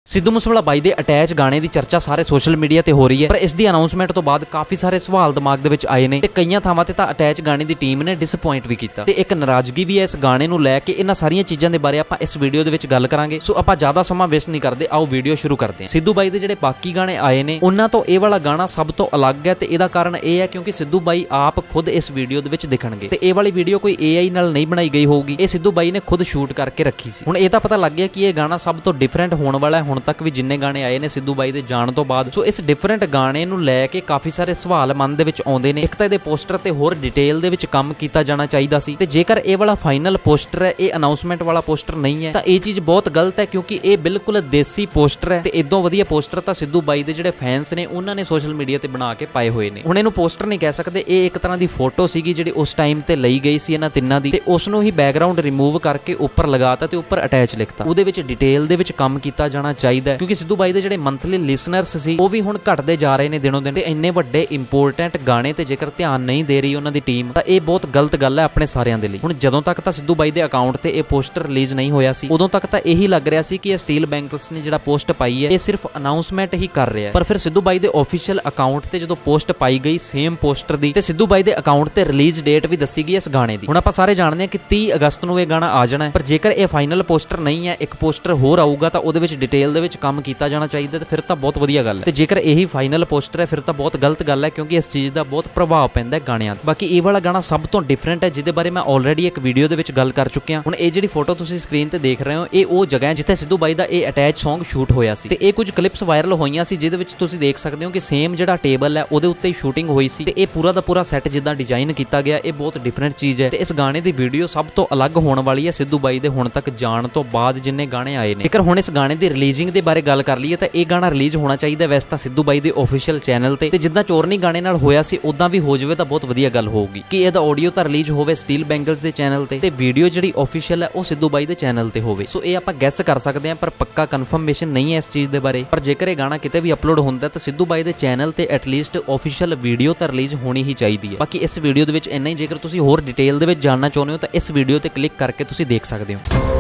ਸਿੱਧੂ ਮੂਸੇਵਾਲਾ ਬਾਈ ਦੇ ਅਟੈਚ ਗਾਣੇ ਦੀ ਚਰਚਾ ਸਾਰੇ ਸੋਸ਼ਲ ਮੀਡੀਆ ਤੇ ਹੋ ਰਹੀ ਹੈ, ਪਰ ਇਸ ਦੀ ਅਨਾਉਂਸਮੈਂਟ ਤੋਂ ਬਾਅਦ ਕਾਫੀ ਸਾਰੇ ਸਵਾਲ ਦਿਮਾਗ ਦੇ ਵਿੱਚ ਆਏ ਨੇ ਤੇ ਕਈਆਂ ਥਾਵਾਂ ਤੇ ਤਾਂ ਅਟੈਚ ਗਾਣੇ ਦੀ ਟੀਮ ਨੇ ਡਿਸਪੁਆਇੰਟ ਵੀ ਕੀਤਾ ਤੇ ਇੱਕ ਨਾਰਾਜ਼ਗੀ ਵੀ ਹੈ ਇਸ ਗਾਣੇ ਨੂੰ ਲੈ ਕੇ। ਇਹਨਾਂ ਸਾਰੀਆਂ ਚੀਜ਼ਾਂ ਦੇ ਬਾਰੇ ਆਪਾਂ ਇਸ ਵੀਡੀਓ ਦੇ ਵਿੱਚ ਗੱਲ ਕਰਾਂਗੇ, ਸੋ ਆਪਾਂ ਜ਼ਿਆਦਾ ਸਮਾਂ ਵੇਸਟ ਨਹੀਂ ਕਰਦੇ, ਆਓ ਵੀਡੀਓ ਸ਼ੁਰੂ ਕਰਦੇ ਹਾਂ। ਸਿੱਧੂ ਬਾਈ ਦੇ ਜਿਹੜੇ ਬਾਕੀ ਗਾਣੇ ਆਏ ਨੇ ਉਹਨਾਂ ਤੋਂ ਇਹ ਵਾਲਾ ਗਾਣਾ ਸਭ ਤੋਂ ਅਲੱਗ ਹੈ ਤੇ ਇਹਦਾ ਕਾਰਨ ਇਹ ਹੈ ਕਿਉਂਕਿ ਸਿੱਧੂ ਬਾਈ ਆਪ ਖੁਦ ਇਸ ਵੀਡੀਓ ਦੇ ਵਿੱਚ ਦਿਖਣਗੇ ਤੇ ਇਹ ਵਾਲੀ ਵੀਡੀਓ ਕੋਈ AI ਨਾਲ ਨਹੀਂ ਬਣਾਈ ਗਈ ਹੋਊਗੀ, ਇਹ ਸਿੱਧੂ ਬਾਈ ਨੇ ਖੁਦ ਸ਼ੂਟ ਕਰਕੇ ਰੱਖੀ ਸੀ। ਹੁਣ ਇਹ ਤਾਂ ਪਤਾ ਲੱਗ ਗਿਆ ਕਿ ਇਹ ਗਾਣਾ ਸਭ ਤੋਂ ਡਿਫਰੈਂਟ ਹੋਣ ਵਾਲਾ ਹੈ ਹੁਣ ਤੱਕ ਵੀ ਜਿੰਨੇ ਗਾਣੇ ਆਏ ਨੇ ਸਿੱਧੂ ਬਾਈ ਦੇ ਜਾਣ ਤੋਂ ਬਾਅਦ। ਸੋ ਇਸ ਡਿਫਰੈਂਟ ਗਾਣੇ ਨੂੰ ਲੈ ਕੇ ਕਾਫੀ ਸਾਰੇ ਸਵਾਲ ਮਨ ਦੇ ਵਿੱਚ ਆਉਂਦੇ ਨੇ। ਇੱਕ ਤਾਂ ਇਹਦੇ ਪੋਸਟਰ ਤੇ ਹੋਰ ਡਿਟੇਲ ਦੇ ਵਿੱਚ ਕੰਮ ਕੀਤਾ ਜਾਣਾ ਚਾਹੀਦਾ ਸੀ ਤੇ ਜੇਕਰ ਇਹ ਵਾਲਾ ਫਾਈਨਲ ਪੋਸਟਰ ਹੈ, ਇਹ ਅਨਾਉਂਸਮੈਂਟ ਵਾਲਾ ਪੋਸਟਰ ਨਹੀਂ ਹੈ ਤਾਂ ਇਹ ਚੀਜ਼ ਬਹੁਤ ਗਲਤ ਹੈ ਕਿਉਂਕਿ ਇਹ ਬਿਲਕੁਲ ਦੇਸੀ ਪੋਸਟਰ ਹੈ ਤੇ ਇਦੋਂ ਵਧੀਆ ਪੋਸਟਰ ਤਾਂ ਸਿੱਧੂ ਬਾਈ ਦੇ ਜਿਹੜੇ ਫੈਨਸ ਨੇ ਉਹਨਾਂ ਨੇ ਸੋਸ਼ਲ ਮੀਡੀਆ ਤੇ ਬਣਾ ਕੇ ਪਾਏ ਹੋਏ ਨੇ। ਹੁਣ ਇਹਨੂੰ ਪੋਸਟਰ ਨਹੀਂ ਕਹਿ ਸਕਦੇ, ਇਹ ਇੱਕ ਤਰ੍ਹਾਂ ਦੀ ਫੋਟੋ ਸੀਗੀ ਜਿਹੜੀ ਉਸ ਟਾਈਮ ਤੇ ਲਈ ਗਈ ਸੀ ਇਹਨਾਂ ਤਿੰਨਾਂ ਦੀ ਤੇ ਉਸ ਨੂੰ ਹੀ ਬੈਕਗ੍ਰਾਉਂਡ ਰਿਮੂਵ ਕਰਕੇ ਉੱਪਰ ਲਗਾਤਾ ਤੇ ਉੱਪਰ ਅਟੈਚ ਲਿਖਤਾ। ਉਹਦੇ ਵਿੱਚ ਡਿਟੇਲ ਦੇ ਵਿੱਚ ਕੰਮ ਕੀਤਾ ਜਾਣਾ ਚਾਹੀਦਾ ਕਿਉਂਕਿ ਸਿੱਧੂ ਬਾਈ ਦੇ ਜਿਹੜੇ ਮੰਥਲੀ ਲਿਸਨਰਸ ਸੀ ਉਹ ਵੀ ਹੁਣ ਘਟਦੇ ਜਾ ਰਹੇ ਨੇ ਦਿਨੋਂ ਦਿਨ ਤੇ ਇੰਨੇ ਵੱਡੇ ਇੰਪੋਰਟੈਂਟ ਗਾਣੇ ਤੇ ਜੇਕਰ ਧਿਆਨ ਨਹੀਂ ਦੇ ਰਹੀ ਉਹਨਾਂ ਦੀ ਟੀਮ ਤਾਂ ਇਹ ਬਹੁਤ ਗਲਤ ਗੱਲ ਹੈ ਆਪਣੇ ਸਾਰਿਆਂ ਦੇ ਲਈ। ਹੁਣ ਜਦੋਂ ਤੱਕ ਤਾਂ ਸਿੱਧੂ ਬਾਈ ਦੇ ਅਕਾਊਂਟ ਤੇ ਇਹ ਪੋਸਟਰ ਰਿਲੀਜ਼ ਨਹੀਂ ਹੋਇਆ ਸੀ ਉਦੋਂ ਤੱਕ ਤਾਂ ਇਹੀ ਲੱਗ ਰਿਹਾ ਸੀ ਕਿ ਇਹ ਸਟੀਲ ਬੈਂਗਲਸ ਨੇ ਜਿਹੜਾ ਪੋਸਟ ਪਾਈ ਹੈ ਇਹ ਸਿਰਫ ਅਨਾਉਂਸਮੈਂਟ ਹੀ ਕਰ ਰਿਹਾ ਹੈ, ਪਰ ਫਿਰ ਸਿੱਧੂ ਬਾਈ ਦੇ ਆਫੀਸ਼ੀਅਲ ਅਕਾਊਂਟ ਤੇ ਜਦੋਂ ਪੋਸਟ ਪਾਈ ਗਈ ਸੇਮ ਪੋਸਟਰ ਦੀ ਤੇ ਸਿੱਧੂ ਬਾਈ ਦੇ ਅਕਾਊਂਟ ਤੇ ਰਿਲੀਜ਼ ਡੇਟ ਵੀ ਦੱਸੀ ਗਈ ਇਸ ਗਾਣੇ ਦੀ। ਹੁਣ ਆਪਾਂ ਸਾਰੇ ਜਾਣਦੇ ਹਾਂ ਕਿ 30 ਅਗਸਤ ਨੂੰ ਇਹ ਗਾਣਾ ਆ ਜਾਣਾ ਹੈ, ਪਰ ਜੇਕਰ ਇਹ ਫਾਈਨਲ ਪੋਸਟਰ ਨਹੀਂ ਹੈ, ਇੱਕ ਪੋਸਟਰ ਹੋਰ ਆਊਗਾ ਤਾਂ ਉਹਦੇ ਵਿੱਚ ਡਿਟੇਲ ਦੇ ਵਿੱਚ ਕੰਮ ਕੀਤਾ ਜਾਣਾ ਚਾਹੀਦਾ ਤੇ ਫਿਰ ਤਾਂ ਬਹੁਤ ਵਧੀਆ ਗੱਲ ਹੈ ਤੇ ਜੇਕਰ ਇਹੀ ਫਾਈਨਲ ਪੋਸਟਰ ਹੈ ਫਿਰ ਤਾਂ ਬਹੁਤ ਗਲਤ ਗੱਲ ਹੈ ਕਿਉਂਕਿ ਇਸ ਚੀਜ਼ ਦਾ ਬਹੁਤ ਪ੍ਰਭਾਵ ਪੈਂਦਾ ਹੈ ਗਾਣਿਆਂ ਤੇ। ਬਾਕੀ ਇਹ ਵਾਲਾ ਗਾਣਾ ਸਭ ਤੋਂ ਡਿਫਰੈਂਟ ਹੈ ਜਿਹਦੇ ਬਾਰੇ ਮੈਂ ਆਲਰੇਡੀ ਇੱਕ ਵੀਡੀਓ ਦੇ ਵਿੱਚ ਗੱਲ ਕਰ ਚੁੱਕਿਆ। ਹੁਣ ਇਹ ਜਿਹੜੀ ਫੋਟੋ ਤੁਸੀਂ ਸਕਰੀਨ ਤੇ ਦੇਖ ਰਹੇ ਹੋ ਇਹ ਉਹ ਜਗ੍ਹਾ ਹੈ ਜਿੱਥੇ ਸਿੱਧੂ ਬਾਈ ਦਾ ਇਹ ਅਟੈਚ ਸੌਂਗ ਸ਼ੂਟ ਹੋਇਆ ਸੀ ਤੇ ਇਹ ਕੁਝ ਕਲਿੱਪਸ ਵਾਇਰਲ ਹੋਈਆਂ ਸੀ ਜਿਹਦੇ ਵਿੱਚ ਤੁਸੀਂ ਦੇਖ ਸਕਦੇ ਹੋ ਕਿ ਸੇਮ ਜਿਹੜਾ ਟੇਬਲ ਹੈ ਉਹਦੇ ਉੱਤੇ ਹੀ ਸ਼ੂਟਿੰਗ ਹੋਈ ਸੀ ਤੇ ਇਹ ਪੂਰਾ ਦਾ ਪੂਰਾ ਸੈੱਟ ਜਿੱਦਾਂ ਡਿਜ਼ਾਈਨ ਕੀਤਾ ਗਿਆ ਇਹ ਬਹੁਤ ਡਿਫਰੈਂਟ ਚੀਜ਼ ਹੈ ਤੇ ਇਸ ਗਾਣੇ ਦੀ ਵੀਡੀਓ ਸਭ ਤੋਂ ਅਲੱਗ ਹੋਣ ਵਾਲੀ ਹੈ ਸਿੱਧੂ ਬਾਈ ਦੇ ਹੁਣ ਤੱਕ ਜਾਣ ਤੋਂ ਬਾਅਦ ਜਿੰਨੇ ਗਾਣੇ ਆਏ ਨੇ। ਜੇਕਰ ਹੁਣ ਇਸ ਗਾਣੇ ਦੀ ਰਿਲੀਜ਼ਿੰਗ ਦੇ ਬਾਰੇ ਗੱਲ ਕਰ ਲਈਏ ਤਾਂ ਇਹ ਗਾਣਾ ਰਿਲੀਜ਼ ਹੋਣਾ ਚਾਹੀਦਾ ਵੈਸੇ ਤਾਂ ਸਿੱਧੂ ਬਾਈ ਦੇ ਆਫੀਸ਼ੀਅਲ ਚੈਨਲ ਤੇ ਜਿੱਦਾਂ ਚੋਰਨੀ ਗਾਣੇ ਨਾਲ ਹੋਇਆ ਸੀ ਉਦਾਂ ਵੀ ਹੋ ਜਾਵੇ ਤਾਂ ਬਹੁਤ ਵਧੀਆ ਗੱਲ ਹੋਊਗੀ ਕਿ ਇਹਦਾ ਆਡੀਓ ਤਾਂ ਰਿਲੀਜ਼ ਹੋਵੇ ਸਟੀਲ ਬੈਂਗਲਸ ਦੇ ਚੈਨਲ ਤੇ ਵੀਡੀਓ ਜਿਹੜੀ ਆਫੀਸ਼ੀਅਲ ਹੈ ਉਹ ਸਿੱਧੂ ਬਾਈ ਦੇ ਚੈਨਲ ਤੇ ਹੋਵੇ। ਸੋ ਇਹ ਆਪਾਂ ਗੈਸ ਕਰ ਸਕਦੇ ਹਾਂ ਪਰ ਪੱਕਾ ਕਨਫਰਮੇਸ਼ਨ ਨਹੀਂ ਹੈ ਇਸ ਚੀਜ਼ ਦੇ ਬਾਰੇ, ਪਰ ਜੇਕਰ ਇਹ ਗਾਣਾ ਕਿਤੇ ਵੀ ਅਪਲੋਡ ਹੁੰਦਾ ਤਾਂ ਸਿੱਧੂ ਬਾਈ ਦੇ ਚੈਨਲ ਤੇ ਐਟਲੀਸਟ ਆਫੀਸ਼ੀਅਲ ਵੀਡੀਓ ਤਾਂ ਰਿਲੀਜ਼ ਹੋਣੀ ਹੀ ਚਾਹੀਦੀ ਹੈ। ਬਾਕੀ ਇਸ ਵੀਡੀਓ ਦੇ ਵਿੱਚ ਇੰਨਾ ਹੀ, ਜੇਕਰ ਤੁਸੀਂ ਹੋਰ ਡਿਟੇਲ ਦੇ ਵਿੱਚ ਜਾਣਨਾ ਚਾਹੁੰਦੇ ਹੋ ਤਾਂ ਇਸ ਵੀਡੀਓ ਤੇ ਕਲਿੱਕ ਕਰਕੇ ਤੁਸੀਂ ਦੇਖ ਸਕਦੇ ਹੋ।